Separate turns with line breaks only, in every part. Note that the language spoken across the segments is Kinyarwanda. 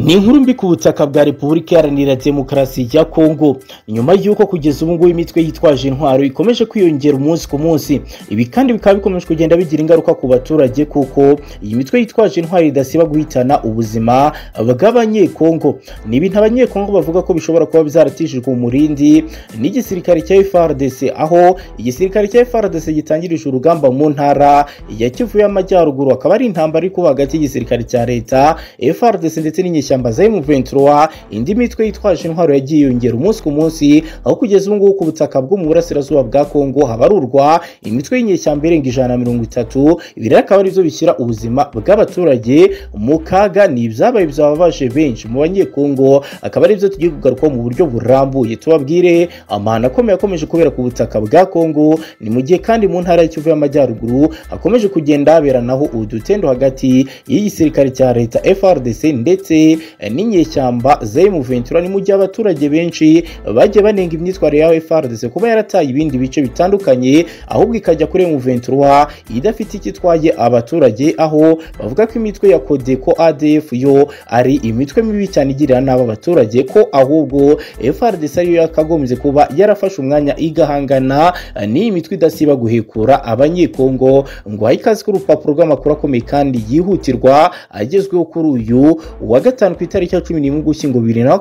Ni inkuru mbi ku butaka bwa Repubulika Iharanira Demokarasi ya Congo nyuma y'uko kugeza ubu ngubu imitwe yitwaje intwaro ikomeje kwiyongera umunsi ku munsi. Ibi kandi bikaba bikomeje kugenda bigira ingaruka ku baturage kuko iyi mitwe yitwaje intwaro idasiba guhitana ubuzima bw'abanyekongo. Ni ibintu abanyekongo bavuga ko bishobora kuba bizaratishijwe umurindi n'igisirikare cya FARDC, aho igisirikare cya FARDC gitangirije urugamba mu ntara ya Kivu y'Amajyaruguru. Akaba ari intambara iri kuba hagati y'igisirikare cya leta FARDC ndetse n'inyeshyamba za M23. Indi mitwe yitwaje intwaro yagiye yongera umunsi ku munsi, aho kugeza ubu ngubu ku butaka bwo mu burasirazuba bwa Congo habarurwa imitwe y'inyeshyamba irenga 130. Ibi akaba ari byo bishyira ubuzima bw'abaturage mu kaga. Ni ibyabaye byababaje benshi mu banyekongo, akaba ari byo tugiye kugaruka mu buryo burambuye tubabwire amahano akomeye akomeje kubera ku butaka bwa Congo. Ni mu gihe kandi mu ntara y'Kivu y'Amajyaruguru hakomeje kugenda haberanaho udutendo hagati y'igisirikare cya leta FARDC ndetse n'inyeshyamba za M23. Ni mu gihe abaturage benshi bagiye banenga imyitwarire ya FARDC kuba yarataye ibindi bice bitandukanye, ahubwo ikajya kuri M23 idafite ikitwaye abaturage, aho bavuga ko imitwe ya Codeco ADF yo ari imitwe mibi cyane igirira nabi abaturage, ko ahubwo FARDC ariyo yakagombye kuba yarafashe umwanya igahangana n'iyi mitwe idasiba guhekura abanyekongo. Ngo ikaze ku rupapuro rw'amakuru akomeye kandi yihutirwa agezweho kuri uyu wa gatanu ku itariki ya 11 Ugushyingo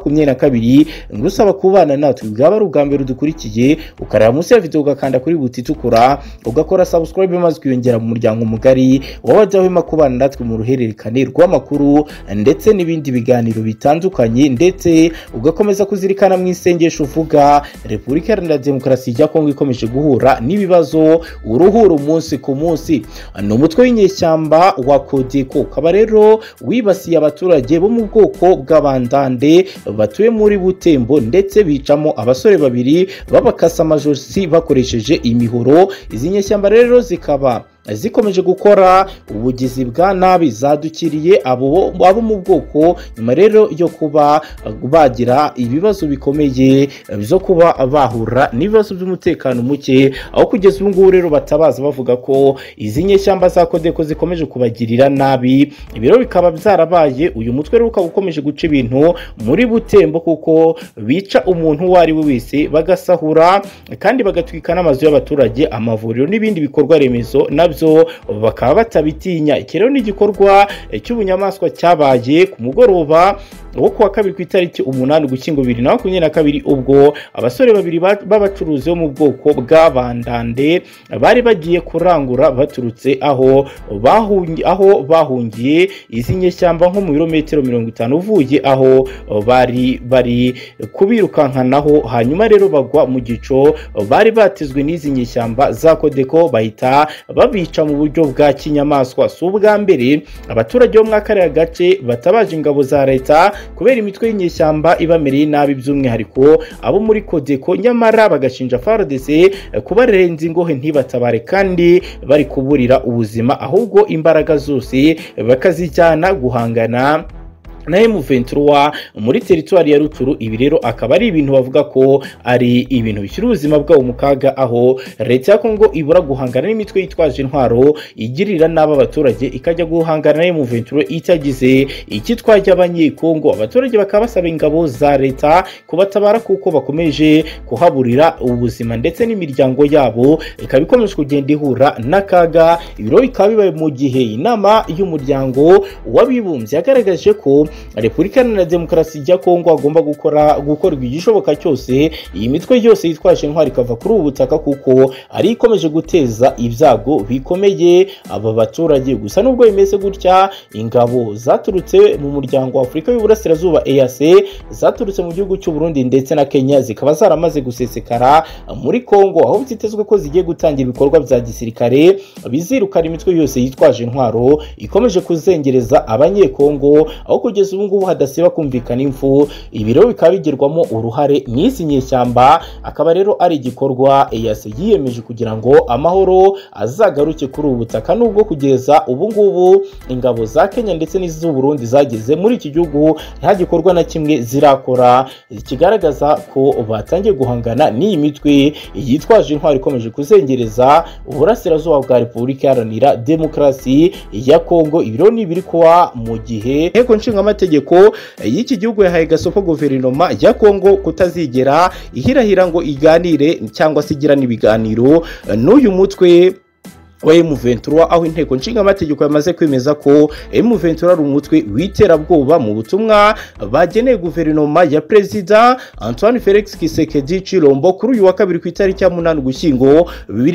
2022. Ngusaba kubana natwe bwaba ari ubwa mbere dukurikiye, ukareba munsi ya video ugakanda kuri buti itukura, ugakora subscribe maze kwiyongera mu muryango mugari w'abajyahwema kubana natwe mu ruhererekane rw'amakuru ndetse n'ibindi biganiro bitandukanye, ndetse ugakomeza kuzirikana mu isengesho uvuga Repubulika Iharanira Demokarasi ya Congo ikomeje guhura n'ibibazo uruhura umunsi ku munsi. Ni umutwe w'inyeshyamba wa Codeco, kaba rero wibasiye abaturage bo mu bwoko bw'abandande batuye muri Butembo, ndetse bicamo abasore babiri babakasa amajosi bakoresheje imihoro. Izi nyeshyamba rero zikaba zikomeje gukora ubugizi bwa nabi, zadukiriye abo mu bwoko nyuma rero yo kuba bagira ibibazo bikomeye byo kuba bahura n'ibibazo by'umutekano muke, aho kugeza ubu ngubu rero batabaza bavuga ko izi nyeshyamba za Codeco zikomeje kubagirira nabi. Ibiro bikaba byarabaye uyu mutwe rero ukaba ukomeje guca ibintu muri Butembo, kuko bica umuntu uwo ari we wese, bagasahura kandi bagatwika n'amazu y'abaturage, amavuriro n'ibindi bikorwa remezo nabyo bakaba batabitinya. Iki rero ni igikorwa cy'ubunyamaswa cyabaye ku mugoroba wo kuwa kabiri ku itariki 8 Ugushyingo 2022, ubwo abasore babiri b'abacuruzi bo mu bwoko bw'abandande bari bagiye kurangura baturutse aho bahungiye izi nyeshyamba nko mu birometero 50 uvuye aho bari kubirukankanaho. Hanyuma rero bagwa mu gico bari batezwe n'izi nyeshyamba za Codeco, bahita babica mu buryo bwa kinyamaswa. Si ubwa mbere abaturage bo mwakariya gace batabaje ingabo za leta kubera imitwe y'inyeshyamba ibamereye nabi, by'umwihariko abo muri Codeco, nyamara bagashinja FARDC kubarenza ingohe ntibatabare kandi bari kuburira ubuzima, ahubwo imbaraga zose bakazijyana guhangana na M23 muri teritwari ya Rutshuru. Ibi rero akaba ari ibintu bavuga ko ari ibintu bishyira ubuzima bwabo mu kaga, aho leta ya Congo ibura guhangana n'imitwe yitwaje intwaro igirira n'aba abaturage, ikajya guhangana na M23 itagize ikitwaje abanyekongo. Abaturage bakaba basaba ingabo za leta kubatabara kuko bakomeje kuhaburira ubuzima, ndetse n'imiryango yabo ikaba ikomeje kugenda ihura n'akaga. Ibiro bikaba bibaye mu gihe inama y'umuryango w'abibumbye yagaragaje ko Repubulika Iharanira Demokarasi ya Congo agomba gukorwa igishoboka cyose iyi mitwe yose yitwaje intwari ikava kuri ubu butaka, kuko ari ikomeje guteza ibyago bikomeye aba baturage. Gusa nubwo bimeze gutya, ingabo zaturutse mu muryango wa Afurika y'Uburasirazuba EAC, zaturutse mu gihugu cy'u Burundi ndetse na Kenya, zikaba zaramaze gusesekara muri Congo, aho byitezwe ko zigiye gutangira ibikorwa bya gisirikare bizirukana imitwe yose yitwaje intwaro ikomeje kuzengereza abanyekongo, aho kugeza ubu ngubu hadasiba kumvikana impfu. Ibiro bikaba bigirwamo uruhare n'izi nyeshyamba, akaba rero ari igikorwa EAC yiyemeje kugira ngo amahoro azagaruke kuri ubu butaka, nubwo kugeza ubu ngubu ingabo za Kenya ndetse n'iz'u Burundi zageze muri iki gihugu nta gikorwa na kimwe zirakora kigaragaza ko batangiye guhangana n'iyi mitwe yitwaje intwari ikomeje kuzengereza uburasirazuba bwa Repubulika Iharanira Demokarasi ya Congo. Ibiro ni biri kuwa mu gihe nteko nshinga amategeko y'iki gihugu yahaye gasopo guverinoma ya Congo kutazigera ihirahira ngo iganire cyangwa se igirana ibiganiro n'uyu mutwe wa M23, aho inteko nshinga amategeko yamaze kwemeza ko M23 ari umutwe witerabwoba mu butumwa bageneye guverinoma ya President Antoine Felix Tshisekedi Chilombo kuri uyu wa kabiri ku itariki ya 8 Ugushyingo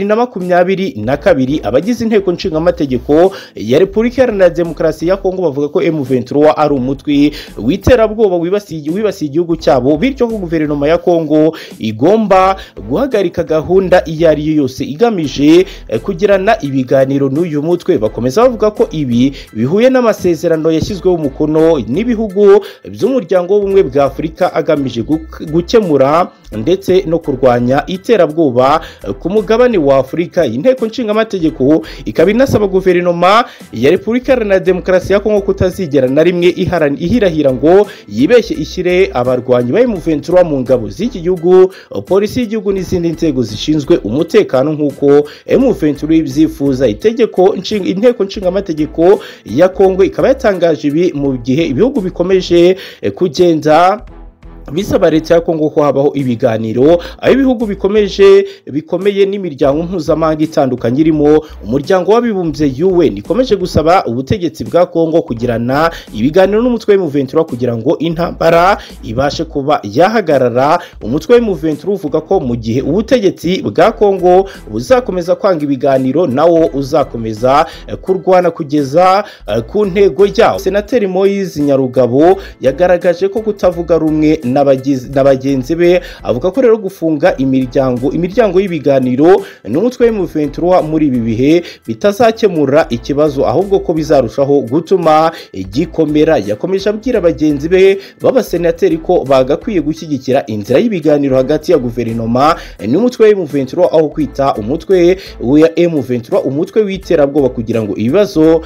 2022. Abagize inteko nshinga amategeko ya Repubulika Iharanira Demokarasi ya Congo bavuga ko M23 ari umutwe witerabwoba wibasiye igihugu cyabo, bityo ko guverinoma ya Congo igomba guhagarika gahunda iyo ari yo yose igamije kugirana ibiganiro n'uyu mutwe. Bakomeza bavuga ko ibi bihuye n'amasezerano yashyizweho umukono n'ibihugu by'umuryango w'ubumwe bwa Afurika agamije gukemura ndetse no kurwanya iterabwoba ku mugabane wa Afurika. Inteko nshinga amategeko ikaba inasaba guverinoma ya Repubulika Iharanira Demokarasi ya Congo kutazigera na rimwe ihirahira ngo yibeshye ishyire abarwanyi ba M23 mu ngabo z'iki gihugu, polisi y'igihugu n'izindi nzego zishinzwe umutekano nk'uko M23 yifuza. Inteko nshinga amategeko ya Congo ikaba yatangaje ibi mu gihe ibihugu bikomeje kugenda bisaba leta ya Congo ko habaho ibiganiro, aho ibihugu bikomeye n'imiryango mpuzamahanga itandukanye irimo umuryango w'abibumbye UN ikomeje gusaba ubutegetsi bwa Congo kugirana ibiganiro n'umutwe wa M23 kugira ngo intambara ibashe kuba yahagarara. Umutwe wa M23 uvuga ko mu gihe ubutegetsi bwa Congo buzakomeza kwanga ibiganiro nawo uzakomeza kurwana kugeza ku ntego yawo. Senateri Moise Nyarugabo yagaragaje ko kutavuga rumwe n'abagenzi be, avuga ko rero gufunga imiryango y'ibiganiro n'umutwe wa M23 muri ibi bihe bitazakemura ikibazo, ahubwo ko bizarushaho gutuma gikomera. Yakomeje abwira abagenzi be b'abasenateri ko bagakwiye gushyigikira inzira y'ibiganiro hagati ya guverinoma n'umutwe wa M23 aho kwita umutwe wa M23 umutwe w'iterabwoba kugira ngo ibibazo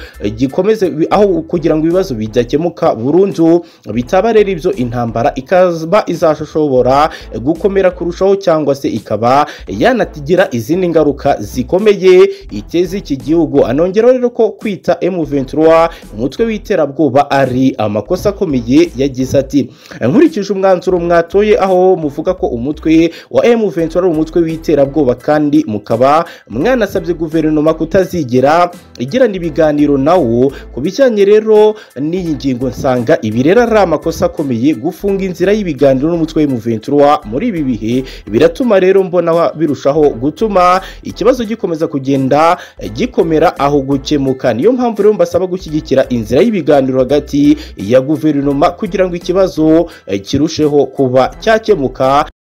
bidakemuka burundu, bitaba rero ibyo intambara ikaba izashobora gukomera kurushaho cyangwa se ikaba yanatigira izindi ngaruka zikomeye iteze iki gihugu. Anongeraho rero ko kwita M23 umutwe w'iterabwoba ari amakosa akomeye. Yagize ati, nkurikije umwanzuro mwatoye aho muvuga ko umutwe wa M23 ari umutwe w'iterabwoba kandi mukaba mwanasabye guverinoma kutazigera igirana ibiganiro nawo ku bijyanye rero n'iyi ngingo, nsanga ibi rero ari amakosa akomeye. Gufunga inzira y'ibiganiro n'umutwe wa M23 muri ibi bihe biratuma rero mbona birushaho gutuma ikibazo gikomeza kugenda gikomera aho gukemuka. Niyo mpamvu rero mbasaba gushyigikira inzira y'ibiganiro hagati ya guverinoma kugira ngo ikibazo kirusheho kuba cyakemuka.